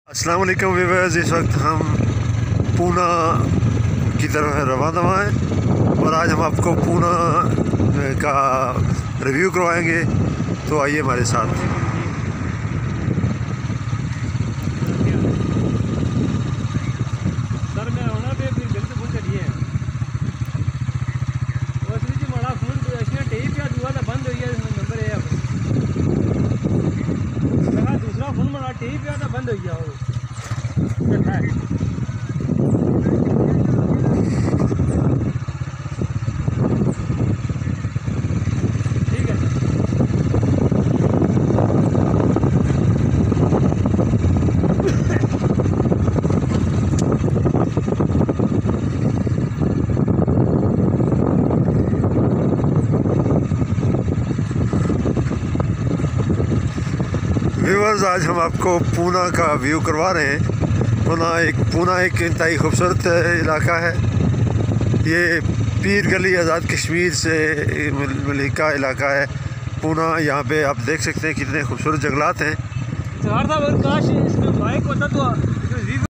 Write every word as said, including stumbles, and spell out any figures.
अस्सलाम वालेकुम व्यूअर्स, इस वक्त हम पूना की तरफ रवाना हैं और आज हम आपको पूना का रिव्यू करवाएंगे। तो आइए हमारे साथ। सर मैं आना पे फिर गलत फोन करिए और जी माड़ा फोन अच्छा टेप या दुआ तो बंद हुई है नंबर है लगा दूसरा फोन माड़ा टेप या तो बंद हुई है वो ठीक है। व्यूअर्स, आज हम आपको पूना का व्यू करवा रहे हैं। पूना एक पूना एक इंतहाई खूबसूरत इलाका है। ये पीर गली आज़ाद कश्मीर से मिलका इलाका है पूना। यहाँ पे आप देख सकते हैं कितने खूबसूरत जंगलात हैं। काश इसमें माइक होता तो